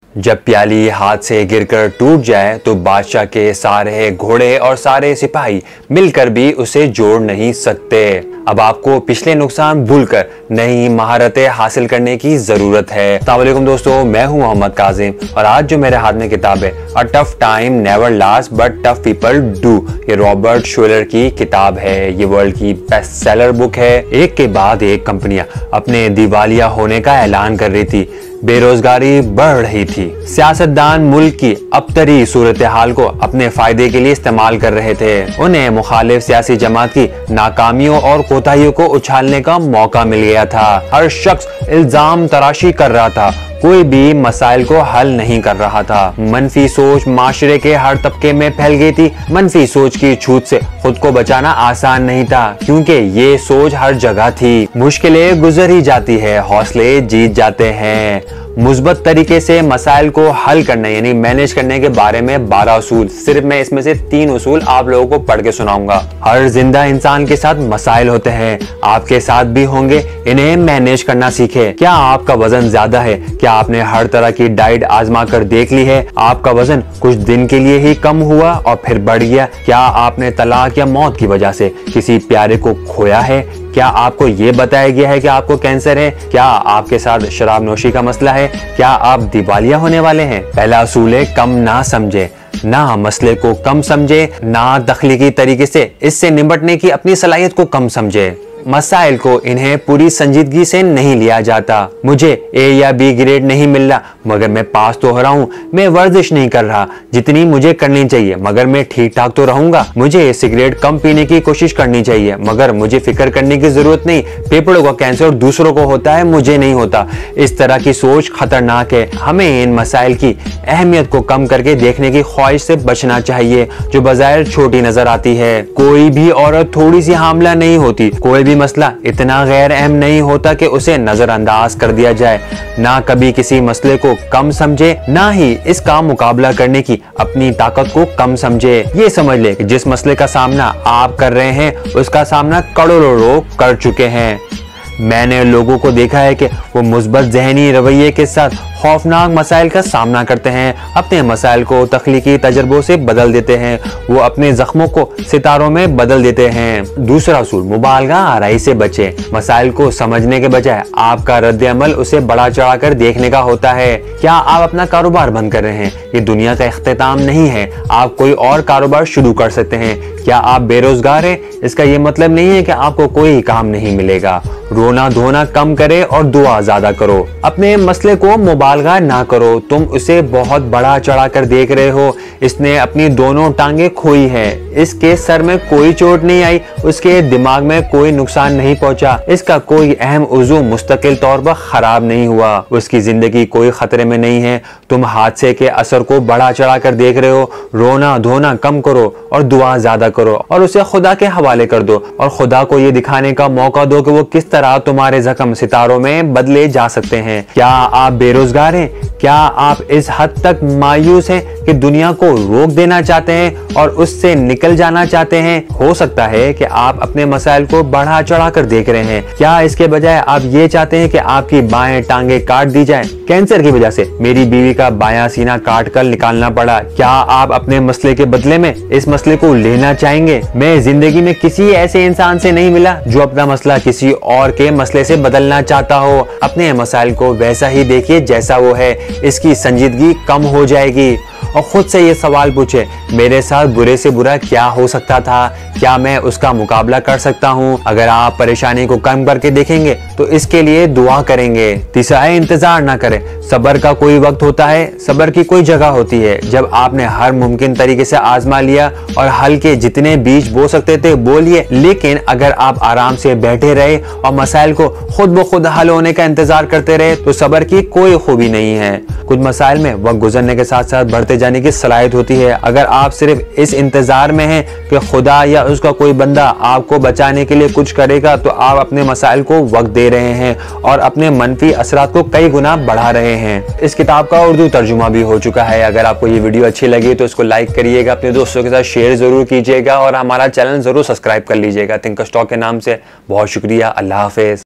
जब प्याली हाथ से गिरकर टूट जाए तो बादशाह के सारे घोड़े और सारे सिपाही मिलकर भी उसे जोड़ नहीं सकते। अब आपको पिछले नुकसान भूलकर नई महारतें हासिल करने की जरूरत है। अस्सलाम वालेकुम दोस्तों, मैं हूं मोहम्मद काजिम और आज जो मेरे हाथ में किताब है a tough time never last but tough people do, ये रॉबर्ट शोलर की किताब है। ये वर्ल्ड की बेस्ट सेलर बुक है। एक के बाद एक कंपनियां अपने दिवालिया होने का ऐलान कर रही थी, बेरोजगारी बढ़ रही थी, सियासतदान मुल्क की अबतरी सूरत हाल को अपने फायदे के लिए इस्तेमाल कर रहे थे। उन्हें मुखालिफ सियासी जमात की नाकामियों और कोताहियों को उछालने का मौका मिल गया था। हर शख्स इल्जाम तराशी कर रहा था, कोई भी मसाइल को हल नहीं कर रहा था। मनफी सोच माशरे के हर तबके में फैल गई थी। मनफी सोच की छूत से खुद को बचाना आसान नहीं था, क्योंकि ये सोच हर जगह थी। मुश्किलें गुजर ही जाती है, हौसले जीत जाते हैं। मुस्बत तरीके से मसाइल को हल करने यानी मैनेज करने के बारे में 12 उसूल, सिर्फ मैं इसमें से 3 उसूल आप लोगों को पढ़ के सुनाऊंगा। हर जिंदा इंसान के साथ मसाइल होते हैं, आपके साथ भी होंगे। इन्हें मैनेज करना सीखे। क्या आपका वजन ज्यादा है? क्या आपने हर तरह की डाइट आजमा कर देख ली है? आपका वजन कुछ दिन के लिए ही कम हुआ और फिर बढ़ गया? क्या आपने तलाक या मौत की वजह से किसी प्यारे को खोया है? क्या आपको ये बताया गया है कि आपको कैंसर है? क्या आपके साथ शराब नोशी का मसला है? क्या आप दिवालिया होने वाले हैं? पहला असूल है कम ना समझे, ना मसले को कम समझे, ना तख्लीकी तरीके से इससे निपटने की अपनी सलाहियत को कम समझे। मसाइल को इन्हें पूरी संजीदगी से नहीं लिया जाता। मुझे ए या बी ग्रेड नहीं मिल रहा मगर मैं पास तो हो रहा हूँ। मैं वर्जिश नहीं कर रहा जितनी मुझे करनी चाहिए मगर मैं ठीक ठाक तो रहूंगा। मुझे सिगरेट कम पीने की कोशिश करनी चाहिए मगर मुझे फिक्र करने की जरूरत नहीं। फेफड़ों का कैंसर दूसरों को होता है, मुझे नहीं होता। इस तरह की सोच खतरनाक है। हमें इन मसाइल की अहमियत को कम करके देखने की ख्वाहिश से बचना चाहिए जो बज़ाहिर छोटी नजर आती है। कोई भी औरत थोड़ी सी हामला नहीं होती, कोई भी मसला इतना गैर अहम नहीं होता कि उसे नजरअंदाज कर दिया जाए। ना कभी किसी मसले को कम समझे, ना ही इसका मुकाबला करने की अपनी ताकत को कम समझे। ये समझ ले कि जिस मसले का सामना आप कर रहे हैं उसका सामना करोड़ों लोग कर चुके हैं। मैंने लोगों को देखा है कि वो मुस्बत ज़हनी रवैये के साथ खौफनाक मसाइल का सामना करते हैं, अपने मसाइल को तख्लीकी तजर्बों से बदल देते हैं, वो अपने जख्मों को सितारों में बदल देते हैं। दूसरा असूल मुबालगा आराई से बचे। मसाइल को समझने के बजाय आपका रद्द-ए-अमल उसे बढ़ा चढ़ा कर देखने का होता है। क्या आप अपना कारोबार बंद कर रहे हैं? ये दुनिया का इख्तिताम नहीं है, आप कोई और कारोबार शुरू कर सकते हैं। क्या आप बेरोजगार हैं? इसका ये मतलब नहीं है कि आपको कोई काम नहीं मिलेगा। रोना धोना कम करे और दुआ ज्यादा करो। अपने मसले को मुबालगा ना करो, तुम उसे बहुत बड़ा चढ़ा कर देख रहे हो। इसने अपनी दोनों टांगे खोई हैं, इसके सर में कोई चोट नहीं आई, उसके दिमाग में कोई नुकसान नहीं पहुंचा, इसका कोई अहम उज़ू मुस्तकिल तौर पर खराब नहीं हुआ, उसकी जिंदगी कोई खतरे में नहीं है। तुम हादसे के असर को बड़ा चढ़ा कर देख रहे हो। रोना धोना कम करो और दुआ ज्यादा करो और उसे खुदा के हवाले कर दो और खुदा को ये दिखाने का मौका दो कि वो किस तरह तुम्हारे जख्म सितारों में बदले जा सकते हैं। क्या आप बेरोजगार हैं? क्या आप इस हद तक मायूस हैं कि दुनिया को रोक देना चाहते हैं और उससे निकल जाना चाहते हैं? हो सकता है कि आप अपने मसाइल को बढ़ा चढ़ा कर देख रहे हैं। क्या इसके बजाय आप ये चाहते हैं कि आपकी बाएं टांगे काट दी जाए? कैंसर की वजह से मेरी बीवी का बायां सीना काट कर निकालना पड़ा। क्या आप अपने मसले के बदले में इस मसले को लेना चाहेंगे? मैं जिंदगी में किसी ऐसे इंसान से नहीं मिला जो अपना मसला किसी और के मसले से बदलना चाहता हो। अपने मसाइल को वैसा ही देखिए जैसा वो है, इसकी संजीदगी कम हो जाएगी। और खुद से ये सवाल पूछे, मेरे साथ बुरे से बुरा क्या हो सकता था? क्या मैं उसका मुकाबला कर सकता हूँ? अगर आप परेशानी को कम करके देखेंगे तो इसके लिए दुआ करेंगे। तीसरा है इंतजार ना करें। सब्र का कोई वक्त होता है, सब्र की कोई जगह होती है। जब आपने हर मुमकिन तरीके से आजमा लिया और हल के जितने बीज बो सकते थे बो लिए, लेकिन अगर आप आराम से बैठे रहे और मसाइल को खुद ब खुद हल होने का इंतजार करते रहे तो सब्र की कोई खूबी नहीं है। कुछ मसाइल में वक्त गुजरने के साथ साथ बढ़ते जाने की सलाहियत होती है। अगर आप सिर्फ इस इंतजार में हैं कि खुदा या उसका कोई बंदा आपको बचाने के लिए कुछ करेगा तो आप अपने मसाइल को वक्त दे रहे हैं और अपने मनफी असरात को कई गुना बढ़ा रहे हैं। इस किताब का उर्दू तर्जुमा भी हो चुका है। अगर आपको ये वीडियो अच्छी लगी तो इसको लाइक करिएगा, अपने दोस्तों के साथ शेयर जरूर कीजिएगा और हमारा चैनल जरूर सब्सक्राइब कर लीजिएगा थिंक स्टॉक के नाम से। बहुत शुक्रिया। अल्लाह हाफिज।